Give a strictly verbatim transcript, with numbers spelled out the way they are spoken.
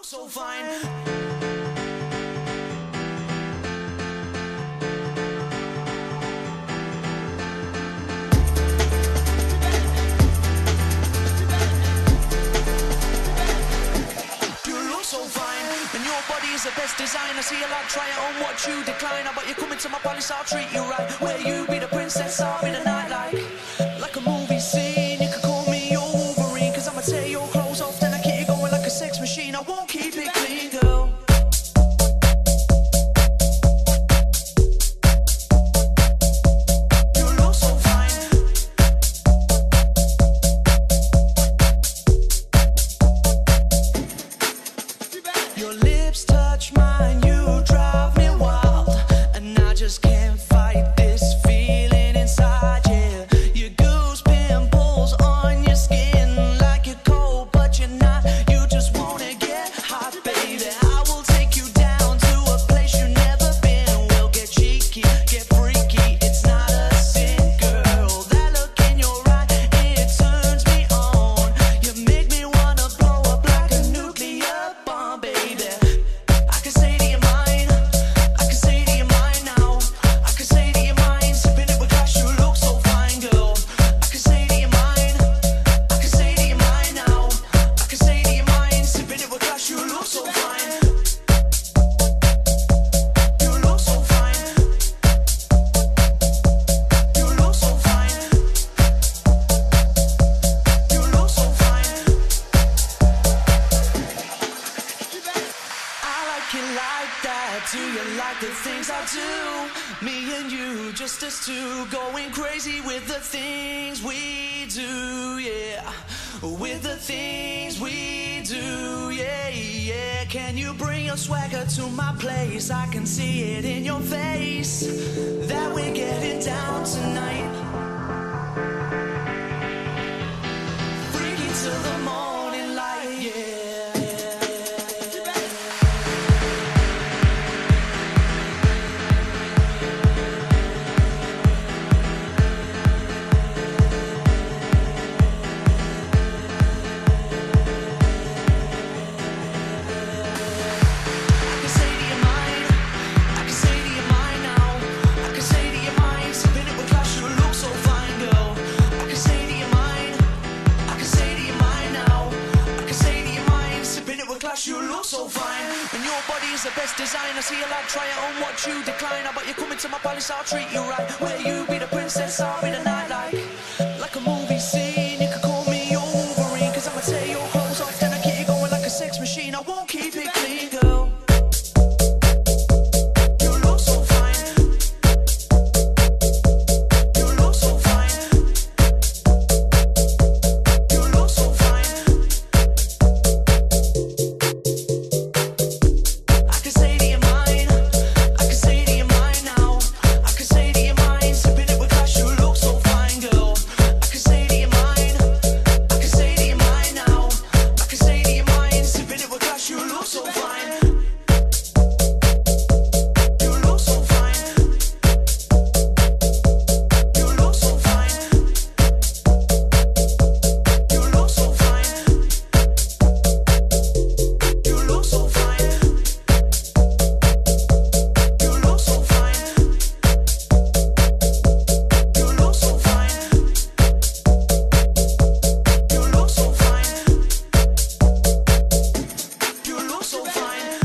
look so fine. And your body is the best design. I see a lot, try it on, watch you decline. But you come into my palace, I'll treat you right. Where you be the princess, I'll be the knight. Like, like a movie scene. You can call me your Wolverine, cause I'ma tear your clothes off, then I keep you going like a sex machine. I won't keep it clean, girl. Your lips touch mine, you drive me wild, and I just can't fight this feeling inside, yeah. Your goose pimples on your skin, like you're cold but you're not, you just wanna get hot, baby. I will take you down to a place you've never been. We'll get cheeky, get freaky, it's not a sin, girl. That look in your eye, it turns me on. You make me wanna blow up like a nuclear bomb, baby. Like that, do you like the things I do? Me and you, just us two, going crazy with the things we do, yeah. With the things we do, yeah, yeah. Can you bring your swagger to my place? I can see it in your face that we're getting down tonight. Freaky till the morning light, yeah. You look so fine, and your body is the best design. I see a lot, try it on, watch you decline. But you come into my palace, I'll treat you right. Where you be the princess, I'll be the knight. Like, like a movie scene. You can call me your Wolverine, cause I'ma tear your clothes off, then I keep you going like a sex machine. I won't keep it clean, girl. So fine.